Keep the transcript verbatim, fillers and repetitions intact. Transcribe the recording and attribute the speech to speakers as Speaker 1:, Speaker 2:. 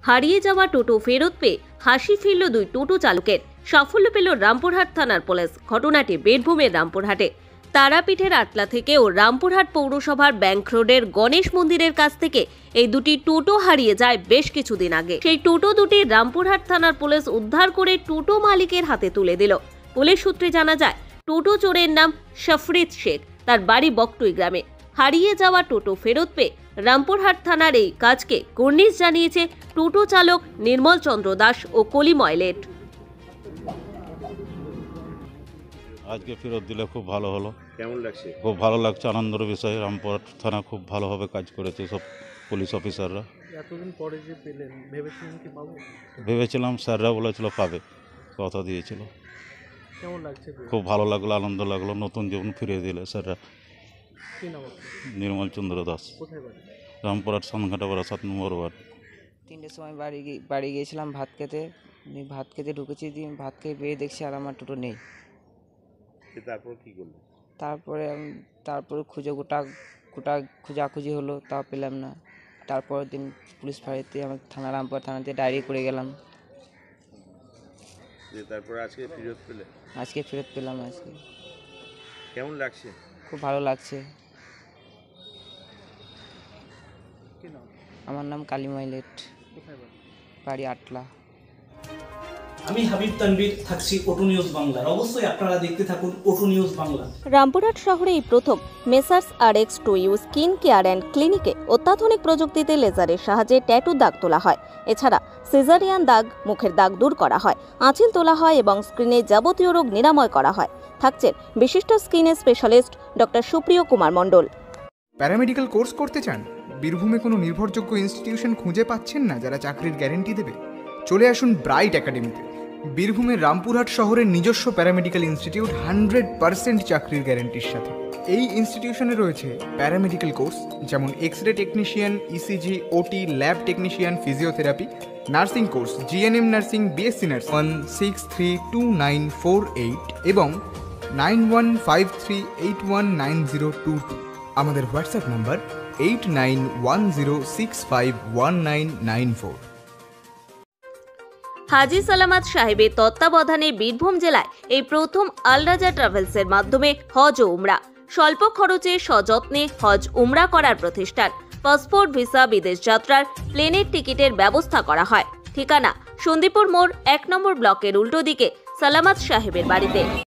Speaker 1: হারিয়ে যাওয়া টোটো ফেরত পেয়ে হাসি ফিরল দুই টোটো চালকের। সাফল্য পেল রামপুরহাট থানার পুলিশ। ঘটনাটি বীরভূমের রামপুরহাটে। তারাপীঠের আটলা থেকে ও রামপুরহাট পৌরসভার ব্যাংক রোডের গণেশ মন্দিরের কাছ থেকে এই দুটি টোটো হারিয়ে যায় বেশ কিছুদিন আগে। সেই টোটো দুটি রামপুরহাট থানার পুলিশ উদ্ধার করে টোটো মালিকের হাতে তুলে দিল। পুলিশ সূত্রে জানা যায়, টোটো চোরের নাম শফরিত শেখ, তার বাড়ি বকটুই গ্রামে। হারিয়ে যাওয়া টোটো ফেরত পেয়ে রামপুরহাট থানার এই কাজকে কর্নিশ জানিয়েছে টোটো চালক নির্মল চন্দ্র দাস ও কলিময় লেট।
Speaker 2: আজকে ফেরত দিলে খুব ভালো হলো।
Speaker 3: কেমন লাগছে?
Speaker 2: খুব ভালো লাগছে, আনন্দের বিষয়। রামপুরহাট থানা খুব ভালোভাবে কাজ করেছে সব পুলিশ অফিসাররা।
Speaker 4: এতদিন পরে যে পেলেন, ভেবেছিলেন কি পাবো?
Speaker 2: ভেবেছিলাম, স্যাররা বলেছিল পাবে, কথা দিয়েছিল।
Speaker 4: কেমন লাগছে?
Speaker 2: খুব ভালো লাগলো, আনন্দ লাগলো, নতুন জীবন ফিরিয়ে দিলে স্যাররা।
Speaker 4: কি নাম?
Speaker 2: নির্মল চন্দ্র দাস।
Speaker 4: কোথায় বাড়ি?
Speaker 2: রামপুরহাট সানঘাটাপাড়া সাত নম্বর ওয়ার্ড।
Speaker 5: তিনটের সময় বাড়ি বাড়ি গিয়েছিলাম ভাত খেতে। ভাত খেতে ঢুকেছি, দিয়ে ভাত খেয়ে বেরিয়ে দেখছি আর আমার টোটো নেই।
Speaker 3: তারপর কি করলো?
Speaker 5: তারপরে আমি তারপরে খুঁজে গোটা গোটা খোঁজাখুঁজি হলো, তাও পেলাম না। তারপরের দিন পুলিশ ফাঁড়িতে আমি থানা রামপুরহাট থানাতে ডায়েরি করে গেলাম।
Speaker 3: তারপরে আজকে ফেরত পেলে?
Speaker 5: আজকে ফেরত পেলাম। আজকে
Speaker 3: কেমন লাগছে?
Speaker 5: খুব ভালো লাগছে।
Speaker 4: কি নাম?
Speaker 5: আমার নাম কালিময় লেট,
Speaker 4: কোথায় বাড়ি?
Speaker 5: বাড়ি আটলা।
Speaker 6: আমি হাবিব তানভীর, থাকছি ওটু নিউজ বাংলার। অবশ্যই আপনারা দেখতে থাকুন ওটু নিউজ বাংলা।
Speaker 1: রামপুরহাট শহরে এই প্রথম messrs R X two U skin care and ক্লিনিকে অত্যাধুনিক প্রযুক্তিতে লেজারের সাহায্যে ট্যাটু দাগ তোলা হয়। এছাড়া সিজারিয়ান দাগ, মুখের দাগ দূর করা হয়, আঁচিল তোলা হয় এবং স্ক্রিনে যাবতীয় রোগ নিরাময় করা হয়। থাকছেন বিশিষ্ট স্কিনের স্পেশালিস্ট ডক্টর সুপ্রিয় কুমার মণ্ডল।
Speaker 7: প্যারামেডিক্যাল কোর্স করতে চান? বীরভূমে কোনো নির্ভরযোগ্য ইনস্টিটিউশন খুঁজে পাচ্ছেন না যারা চাকরির গ্যারেন্টি দেবে? চলে আসুন ব্রাইট একাডেমিতে। বীরভূমের রামপুরহাট শহরের নিজস্ব প্যারামেডিক্যাল ইনস্টিটিউট, হান্ড্রেড পার্সেন্ট চাকরির গ্যারেন্টির সাথে। এই ইনস্টিটিউশনে রয়েছে প্যারামেডিক্যাল কোর্স যেমন X ray technician, ECG, OT, lab technician, physiotherapy, nursing course, GNM nursing, BSc nursing. One six three two nine four eight এবং nine one five three eight one nine zero two two. আমাদের WhatsApp number eight nine one zero six five one nine nine four.
Speaker 1: Haji Salamat সাহেবের তত্ত্বাবধানে বীরভূম জেলায় এই প্রথম আল রাজা ট্রাভেলসের মাধ্যমে হজ ও উমরা স্বল্প খরচে সযত্নে হজ উমরা করার প্রতিষ্ঠান। পাসপোর্ট, ভিসা, বিদেশ যাত্রার প্লেনের টিকিটের ব্যবস্থা করা হয়। ঠিকানা সন্দীপুর মোড় এক নম্বর ব্লকের উল্টো দিকে সালামত সাহেবের বাড়িতে।